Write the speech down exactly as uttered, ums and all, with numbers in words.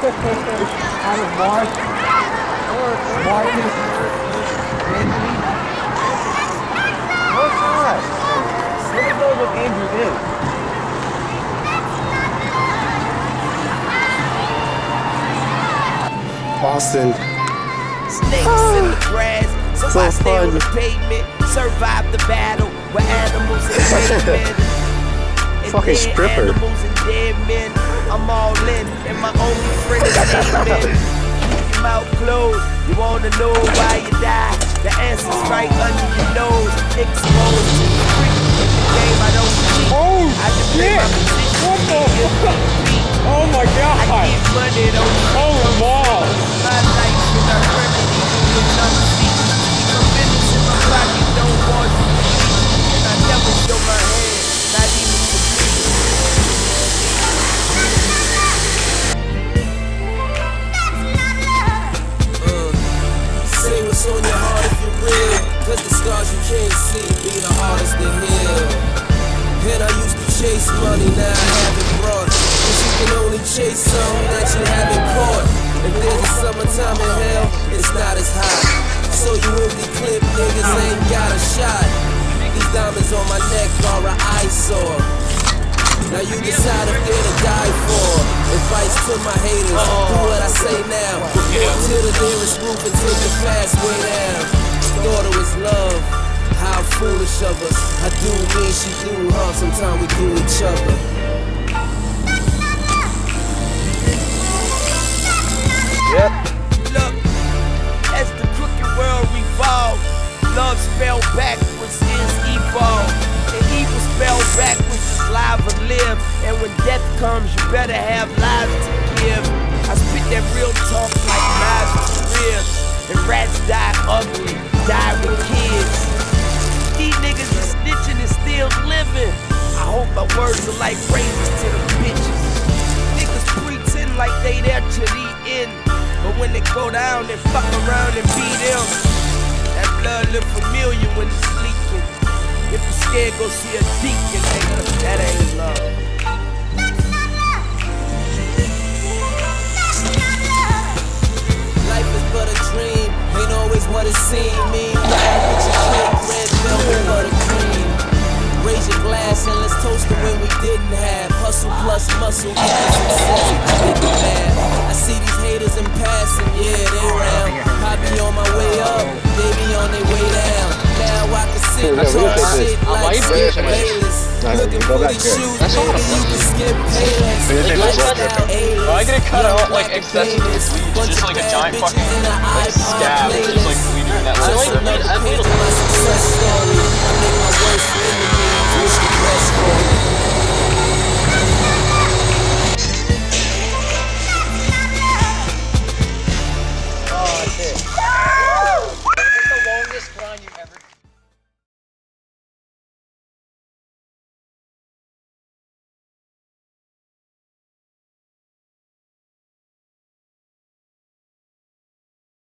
Out of Mark. Marcus. Anthony. No, it's not. Nobody knows what Andrew is. Boston. Snakes in the grass, so, so I stay fun. On the pavement, survive the battle with animals and pavement. Fucking stripper. Animals and dead men, I'm all in, and my only friend is amen. Keep your mouth closed, you wanna know why you die? The answer's right under your nose, exposed to the freak. In the game I don't cheat, oh, I just play my position. What the fuck? Oh my god! I get money, don't oh, wow. My life is a remedy, with none feet. Keep a business in my pocket, don't want to eat. And I never show my hand, not even to me. Uh, say what's on your heart if you're real, cause the scars you can't see be the hardest to heal. And I used to chase money, now I haven't brought. Cause you can only chase something that you haven't caught. If there's a summertime in hell, it's not as hot. So you empty clip niggas ain't got a shot. These diamonds on my neck are an eyesore. Now you decide if they're to die for. Advice to my haters, do what I say now. To the nearest roof and take the fast way down. Thought it was love, how foolish of us. I do me, she do her, sometimes we do each other. Yep. Look, as the crooked world revolves, love spelled backwards is evolve. And evil spelled backwards is live or live. And when death comes, you better have lives to give. I spit that real talk like knives to ribs. And rats die ugly, die with kids. These niggas is snitching and still living. I hope my words are like razors to the bitches. Niggas pretend like they there to the end. But when they go down, they fuck around and beat them. That blood look familiar when it's leaking. If you're scared, go see a deacon, nigga. That ain't love. Life is but a dream, ain't always what it seems. Me, mad with your cake, red velvet, buttercream. Raise your glass and let's toast to when we didn't have. Hustle plus muscle, equals success. I did the math. I see these haters in passing, yeah, they round. I be on my way up, they be on their way down. Now I can sit and talk shit like Skip Bayless. Looking for these shoes, baby, you can skip Payless. Well, I get it cut out like excessively bleed, just like a giant fucking like scab, just like bleeding in that little strip.